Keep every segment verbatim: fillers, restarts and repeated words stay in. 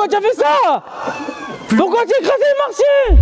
tu as fait ça? Pourquoi tu as écrasé les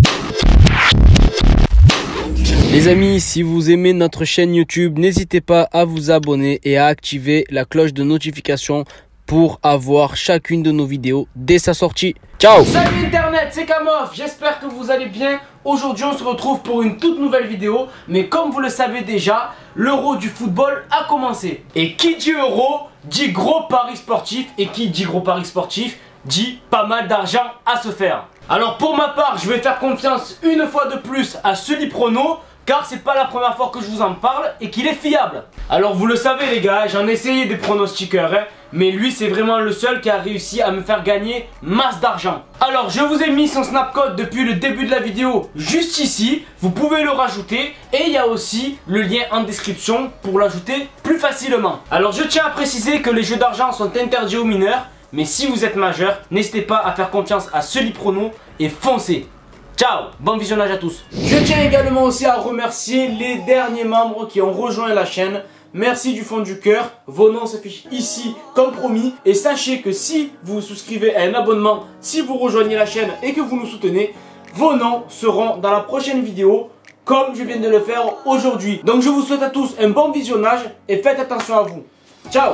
Martiens? Les amis, si vous aimez notre chaîne YouTube, n'hésitez pas à vous abonner et à activer la cloche de notification pour avoir chacune de nos vidéos dès sa sortie. Ciao! Salut Internet, c'est Kamof, j'espère que vous allez bien. Aujourd'hui on se retrouve pour une toute nouvelle vidéo. Mais comme vous le savez déjà, l'Euro du football a commencé. Et qui dit Euro, dit gros paris sportif. Et qui dit gros paris sportif, dit pas mal d'argent à se faire. Alors pour ma part, je vais faire confiance une fois de plus à Sully Prono, car c'est pas la première fois que je vous en parle et qu'il est fiable. Alors vous le savez les gars, j'en ai essayé des pronostiqueurs, hein, mais lui c'est vraiment le seul qui a réussi à me faire gagner masse d'argent. Alors je vous ai mis son snapcode depuis le début de la vidéo juste ici, vous pouvez le rajouter et il y a aussi le lien en description pour l'ajouter plus facilement. Alors je tiens à préciser que les jeux d'argent sont interdits aux mineurs, mais si vous êtes majeur, n'hésitez pas à faire confiance à Sully Prono et foncez. Ciao, bon visionnage à tous. Je tiens également aussi à remercier les derniers membres qui ont rejoint la chaîne. Merci du fond du cœur, vos noms s'affichent ici comme promis. Et sachez que si vous vous souscrivez à un abonnement, si vous rejoignez la chaîne et que vous nous soutenez, vos noms seront dans la prochaine vidéo comme je viens de le faire aujourd'hui. Donc je vous souhaite à tous un bon visionnage et faites attention à vous. Ciao.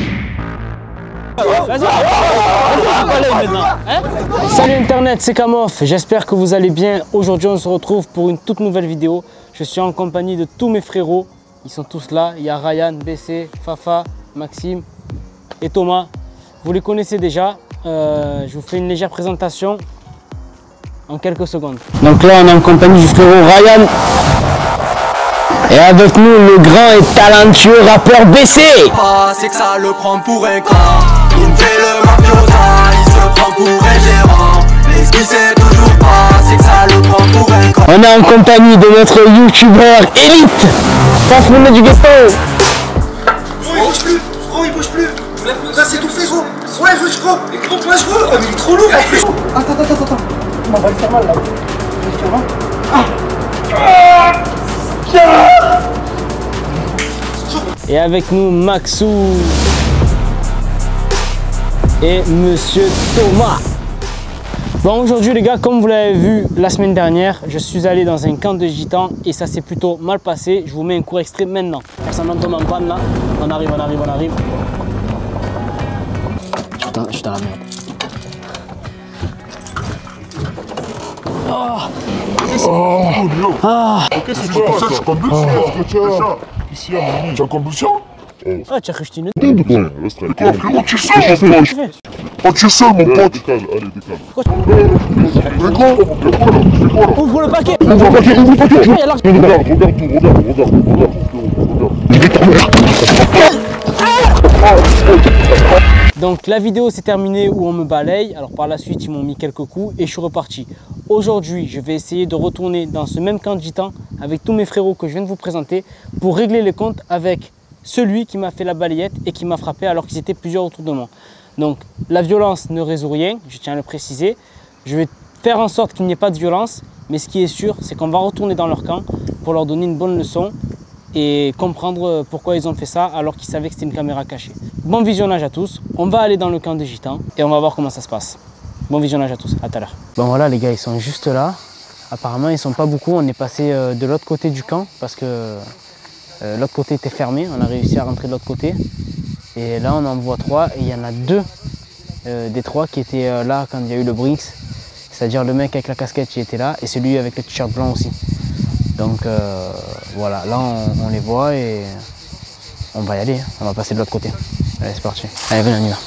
Salut Internet, c'est Kamof, j'espère que vous allez bien. Aujourd'hui on se retrouve pour une toute nouvelle vidéo. Je suis en compagnie de tous mes frérots. Ils sont tous là, il y a Ryan, B C, Fafa, Maxime et Thomas. Vous les connaissez déjà, euh, je vous fais une légère présentation en quelques secondes. Donc là on est en compagnie du frérot Ryan. Et avec nous le grand et talentueux rappeur B C. Ah, c'est que ça le prend pour un con. Il me fait le mafiosa, il se prend pour un gérant. Mais ce qu'il sait toujours pas, c'est que ça le prend pour un con. On est en compagnie de notre youtubeur élite, Fafounet du Ghetto. Oh, il bouge plus, oh, il bouge plus. Là, c'est tout fait, gros. Ouais, je veux, je crois. Et comment moi je veux? Oh, mais il est trop lourd en plus. Attends, attends, attends, attends. On va le faire mal là. Je vais faire mal. Ah. Et avec nous Maxou et Monsieur Thomas. Bon aujourd'hui les gars, comme vous l'avez vu la semaine dernière, je suis allé dans un camp de gitans et ça s'est plutôt mal passé. Je vous mets un court extrait maintenant. Personne n'entend en panne là. On arrive, on arrive, on arrive. Putain, je suis dans la merde. Oh. Oh, oh. Ah. Qu'est-ce que tu fais? Je suis convulsion. Qu'est-ce que tu as? Ici, à Mani. Tu as convulsion? Ah, tu as cru que je t'ai une... Quoi, frérot, tu es seul, mon pote. Oh, tu es seul, mon pote. Décale, allez, décale. Quoi? Mais quoi? Mais quoi, là? Tu fais quoi, là? Ouvre le paquet. Ouvre le paquet, ouvre le paquet. Regarde, regarde, regarde tout, regarde, regarde, regarde, regarde. Donc la vidéo s'est terminée où on me balaye. Alors par la suite ils m'ont mis quelques coups et je suis reparti. Aujourd'hui je vais essayer de retourner dans ce même camp de gitans avec tous mes frérots que je viens de vous présenter pour régler les comptes avec celui qui m'a fait la balayette et qui m'a frappé alors qu'ils étaient plusieurs autour de moi. Donc la violence ne résout rien, je tiens à le préciser. Je vais faire en sorte qu'il n'y ait pas de violence, mais ce qui est sûr c'est qu'on va retourner dans leur camp pour leur donner une bonne leçon et comprendre pourquoi ils ont fait ça alors qu'ils savaient que c'était une caméra cachée. Bon visionnage à tous, on va aller dans le camp des gitans et on va voir comment ça se passe. Bon visionnage à tous, à tout à l'heure. Bon voilà les gars, ils sont juste là. Apparemment ils sont pas beaucoup, on est passé de l'autre côté du camp parce que euh, l'autre côté était fermé, on a réussi à rentrer de l'autre côté. Et là on en voit trois et il y en a deux euh, des trois qui étaient euh, là quand il y a eu le Brinks. C'est-à-dire le mec avec la casquette qui était là et celui avec le t-shirt blanc aussi. Donc euh, voilà, là on, on les voit et on va y aller, on va passer de l'autre côté. Allez c'est parti, allez venez on y va.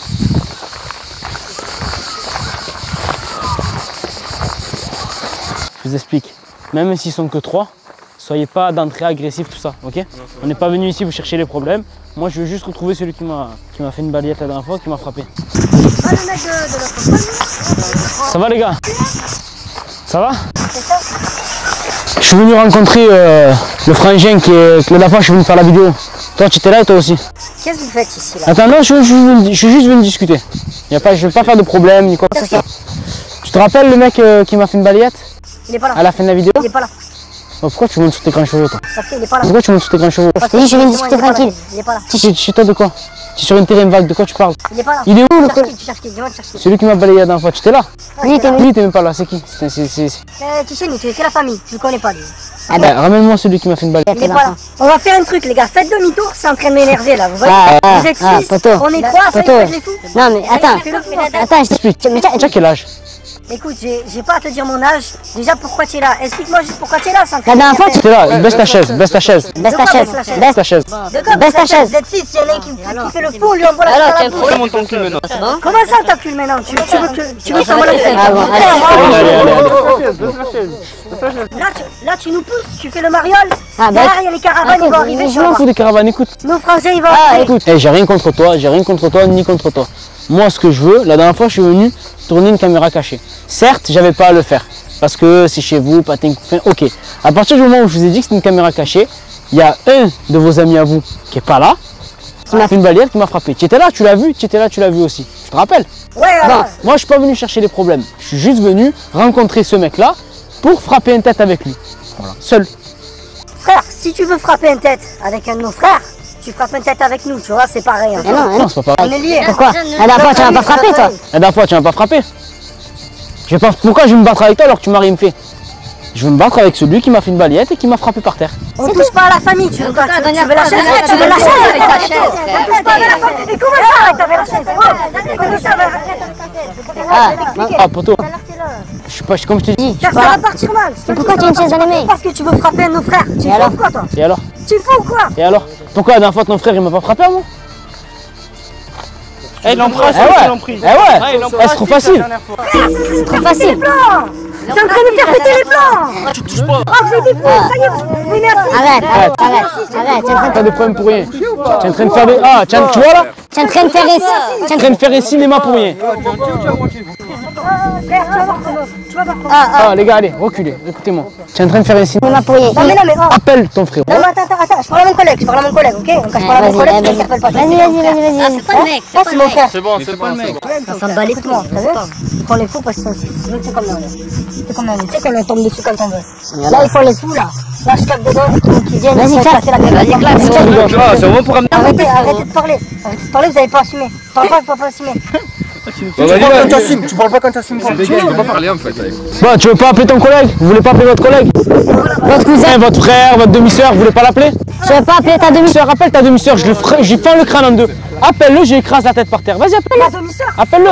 Je vous explique, même s'ils sont que trois, soyez pas d'entrée agressive tout ça, ok? On n'est pas venu ici vous chercher les problèmes. Moi je veux juste retrouver celui qui m'a qui m'a fait une balayette la dernière fois, qui m'a frappé. Ah, le mec de, de l'autre compagnie. Ça va les gars? Ça va? Je suis venu rencontrer euh, le frangin qui est, que la dernière fois je suis venu faire la vidéo. Toi tu étais là et toi aussi? Qu'est-ce que vous faites ici là? Attends non, je, je, je suis juste venu discuter. Y a pas, je ne veux pas faire de problème ni quoi que ce soit. Tu te rappelles le mec euh, qui m'a fait une balayette? Il est pas là. À la fin de la vidéo? Il est pas là. Oh, pourquoi tu montes sur tes grands chevaux toi? Parce qu'il est pas là. Pourquoi tu montes sur tes grands chevaux? Parce que je viens de discuter tranquille. Il est pas là. Chez, chez toi de quoi? Tu es sur une terrain vague, de quoi tu parles? Il est pas là. Il est où le Tu cherches qui? Tu cherches qui? Dis-moi, tu cherches qui? Celui qui m'a balayé la dernière fois, tu étais là? Lui, t'es Lui, t'es même pas là, c'est qui? C'est- c'est- c'est- c'est- Euh, tu sais, nous, tu es la famille, tu le connais pas lui. Ah ben, ramène-moi celui qui m'a fait une balayette. Il est pas là. On va faire un truc, les gars, faites demi-tour, c'est en train de m'énerver là, vous voyez? Ah, ah, Vous êtes ah, six, poto. on est trois, ça y est, Poto. faites les fous. Non mais attends, Fais le fou, en fait. attends, je t'explique. Tu as quel âge? Écoute, j'ai j'ai pas à te dire mon âge. Déjà, pourquoi tu es là? Explique-moi juste pourquoi tu es là. sans La dernière fois, tu T'es là, baisse ta chaise, baisse ta chaise. baisse ta chaise. Baisse ta chaise. De quoi baisse ta chaise. Vous êtes six, il y en a un qui, qui fait le fou, on lui envoie la Alors, tête à t'as la bouche. problème ton cul maintenant. C'est bon? Comment ça t'as plus maintenant? Tu, tu veux que tu veux que ça me la tête? Ah bon, allez. Allez, allez, allez, allez. Là, tu, là, tu nous pousses, tu fais le mariole. Ah, bah, Derrière, il y a les caravanes, ils vont arriver. Je m'en fous des caravanes, écoute. Nos frangins, ils vont Ah, arriver. Écoute, hey, j'ai rien contre toi, j'ai rien contre toi ni contre toi. Moi, ce que je veux, la dernière fois, je suis venu tourner une caméra cachée. Certes, j'avais pas à le faire parce que c'est chez vous, pas enfin, ok. À partir du moment où je vous ai dit que c'est une caméra cachée, il y a un de vos amis à vous qui est pas là, qui m'a fait une balayette, qui m'a frappé. Tu étais là, tu l'as vu, tu étais là, tu l'as vu aussi. Tu te rappelles? Ouais, alors. Moi, je suis pas venu chercher les problèmes. Je suis juste venu rencontrer ce mec-là pour frapper une tête avec lui. Voilà, seul. Frère, si tu veux frapper une tête avec un de nos frères, tu frappes une tête avec nous, tu vois, c'est pareil. hein. Mais non, mais Non, non. c'est pas pareil. On est liés. Pourquoi? La dernière fois, tu m'as pas frappé, toi. La dernière fois, tu m'as pas frappé. Je vais pas... Pourquoi je vais me battre avec toi alors que tu m'as rien fait? Je vais me battre avec celui qui m'a fait une balayette et qui m'a frappé par terre. On touche pas à la famille, tu veux quoi? Tu, tu veux la chaise? Tu veux la chaise avec ta chaise? On touche pas à la famille. Et comment ça avec ta la chaise? Ouais. Comment ça avec Ah, Ah, poteau. Je suis pas... Comme je t'ai dit. Car ça va partir mal. pourquoi tu as une chaise dans les mains? Parce que tu veux frapper un de nos frères. Tu Et fous alors ou quoi, toi? Et alors? Tu fous ou quoi? Et alors? Pourquoi la dernière fois ton frère il m'a pas frappé à moi? Eh, il l'embrasse, Eh ouais, il l'en prie. eh ouais, Eh, c'est trop facile. C'est trop facile. C'est en train de faire péter les plans. Tu touches pas. Oh, vous êtes des fous. Ça y est, vous vous énervez. Arrête, arrête, Arrête. arrête, arrête. T'es en train de- Pas de problème pour rien. Tu es en train de faire des... Ah, tiens, tu vois là? t'es en train de faire Tu es en train de faire un cinéma pour rien. Frère, tu vas voir comment. Tu vas voir comment. Ah, ah, Ah, les gars, allez, reculez, écoutez-moi. Tu es en train de faire un cinéma. on m'a pourri. Non, mais non, mais oh. Appelle ton frère. Non, mais attends, attends, attends, je parle à mon collègue, je parle à mon collègue, ok? Donc, quand je parle à mon Vas-y, collègue, tu vas-y, t'interpelles pas. vas-y, vas-y, vas-y, vas-y. C'est pas le mec, ça c'est mon frère. C'est bon, c'est pas le mec. On s'en bat les couilles, t'as vu? Ils font les fous parce qu'ils sont six. Nous, c'est comme nous. C'est comme nous. Tu sais qu'on tombe dessus quand on veut. Là, ils font les fous, là. Là, je claque dedans, qui viennent, Vas-y, ils claque. casser la gueule. Vas-y, claque. Ah, c'est vraiment pour amener. Arrêtez, arrêtez de parler. Arrêtez de parler, vous n'avez pas assumé. Parle pas, il faut pas assumer. Tu parles quand t'assumes, tu parles pas quand t'assumes pas. Bon, tu veux pas appeler ton collègue? Vous voulez pas appeler votre collègue? Votre cousin, votre frère, votre demi-sœur, vous voulez pas l'appeler? Tu veux pas appeler ta demi-sœur? Demi-sœur, appelle ta demi-sœur, je lui ferai- je lui fends le crâne en deux. Appelle-le, j'écrase la tête par terre. Vas-y, appelle-le. La demi-sœur. Appelle-le.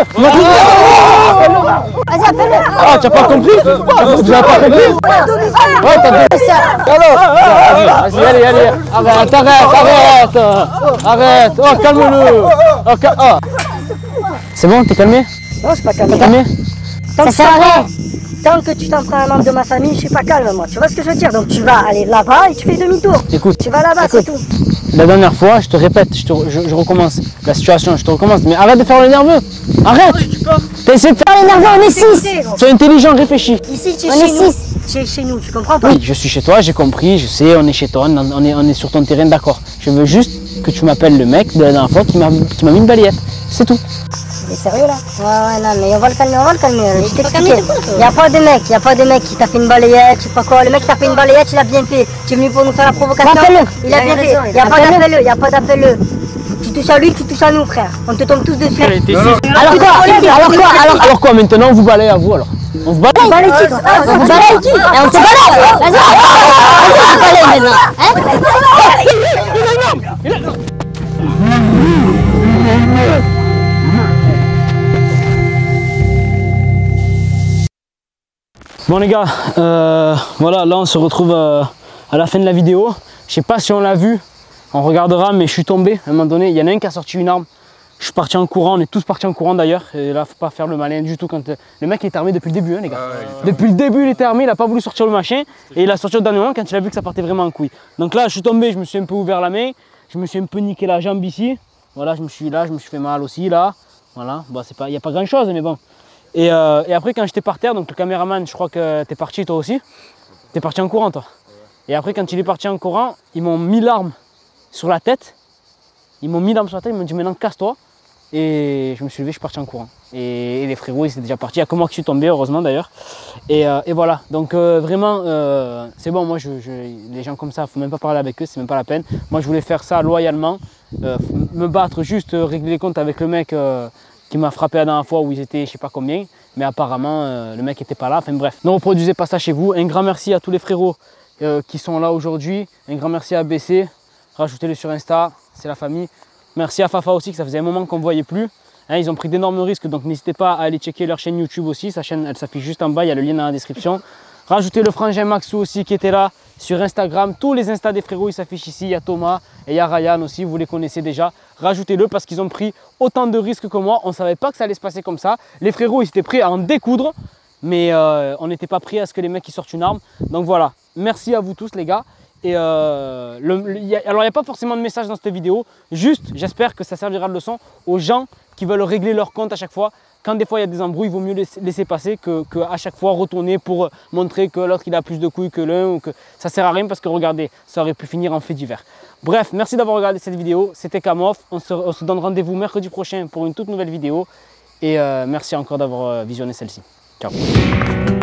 Vas-y, appelle-le. Ah, tu as pas compris? Vous avez pas compris? La demi-sœur. Ouais, t'as dit. Alors, vas-y, allez, allez. Arrête, arrête, arrête. Arrête. Oh, calme-le. Oh, cal- oh. C'est bon, t'es calmé? Non, je suis pas T'es calme. calmé? Tant Ça que, sert à rien. tant que tu t'en prends un membre de ma famille, je suis pas calme, moi. Tu vois ce que je veux dire? Donc, tu vas aller là-bas et tu fais demi-tour. Écoute, Tu vas là-bas, c'est tout. la dernière fois, je te répète, je, te, je, je recommence la situation, je te recommence. Mais arrête de faire le nerveux. Arrête. T'as essayé de faire le nerveux, on est six. Sois intelligent, réfléchis. Ici, tu es On chez est nous. six. Tu es chez nous, tu comprends pas? Oui, je suis chez toi, j'ai compris, je sais, on est chez toi, on on est, on est sur ton terrain, d'accord. Je veux juste que tu m'appelles le mec de la dernière fois qui m'a qui m'a mis une balayette. C'est tout. Il est sérieux là? Ouais, ouais, non, mais on va le calmer, on va le calmer. Je t'explique. Il n'y a pas de mec, il n'y a pas de mec qui t'a fait une balayette, je sais pas quoi. Le mec qui t'a fait une balayette, il a bien fait. Tu es venu pour nous faire la provocation. Appelle-le. Il a bien fait. Il n'y a pas d'appel-le, il n'y a pas d'appel-le. Tu touches à lui, tu touches à nous, frère. On te tombe tous dessus. Alors quoi? Alors quoi? Alors Alors quoi, maintenant on vous balaye à vous alors? On vous balaye? Balaye qui, toi? on te balaye? Et on te balaye? Vas-y, vas-y, on te balaye maintenant. Hein? Bon les gars, euh, voilà, là on se retrouve euh, à la fin de la vidéo. Je sais pas si on l'a vu, on regardera, mais je suis tombé à un moment donné. Il y en a un qui a sorti une arme. Je suis parti en courant, on est tous partis en courant d'ailleurs. Et là, faut pas faire le malin du tout. Quand le mec il est armé depuis le début, hein, les gars. Ah ouais, depuis le début, il était armé, il a pas voulu sortir le machin. Et il a sorti au dernier moment quand il a vu que ça partait vraiment en couille. Donc là, je suis tombé, je me suis un peu ouvert la main. Je me suis un peu niqué la jambe ici. Voilà, je me suis là, je me suis fait mal aussi là. Voilà, bon, c'est pas, il n'y a pas grand chose, mais bon. Et, euh, et après, quand j'étais par terre, donc le caméraman, je crois que t'es parti toi aussi. T'es parti en courant, toi. Et après, quand il est parti en courant, ils m'ont mis l'arme sur la tête. Ils m'ont mis l'arme sur la tête, ils m'ont dit maintenant casse-toi. Et je me suis levé, je suis parti en courant. Et, et les frérots, ils étaient déjà partis. Il n'y a que moi qui suis tombé, heureusement d'ailleurs. Et, euh, et voilà, donc euh, vraiment, euh, c'est bon, moi, je, je, les gens comme ça, il ne faut même pas parler avec eux, c'est même pas la peine. Moi, je voulais faire ça loyalement. euh, me battre, juste euh, régler les comptes avec le mec euh, qui m'a frappé la dernière fois où ils étaient je sais pas combien. Mais apparemment, euh, le mec n'était pas là. Enfin bref, ne reproduisez pas ça chez vous. Un grand merci à tous les frérots euh, qui sont là aujourd'hui. Un grand merci à B C. Rajoutez-le sur Insta, c'est la famille. Merci à Fafa aussi, que ça faisait un moment qu'on ne voyait plus. Hein, ils ont pris d'énormes risques, donc n'hésitez pas à aller checker leur chaîne YouTube aussi. Sa chaîne, elle s'affiche juste en bas, il y a le lien dans la description. Rajoutez le frangin Maxou aussi qui était là sur Instagram. Tous les Insta des frérots, ils s'affichent ici. Il y a Thomas et il y a Ryan aussi, vous les connaissez déjà. Rajoutez-le parce qu'ils ont pris autant de risques que moi. On ne savait pas que ça allait se passer comme ça. Les frérots, ils étaient prêts à en découdre, mais euh, on n'était pas prêts à ce que les mecs ils sortent une arme. Donc voilà, merci à vous tous les gars. Et euh, le, le, y a, alors il n'y a pas forcément de message dans cette vidéo, juste j'espère que ça servira de leçon aux gens qui veulent régler leur compte à chaque fois. Quand des fois il y a des embrouilles, il vaut mieux laisser, laisser passer que, que à chaque fois retourner pour montrer que l'autre il a plus de couilles que l'un, ou que ça sert à rien parce que regardez, ça aurait pu finir en fait divers. Bref, merci d'avoir regardé cette vidéo, c'était Kamof, on se, on se donne rendez-vous mercredi prochain pour une toute nouvelle vidéo et euh, merci encore d'avoir visionné celle-ci. Ciao.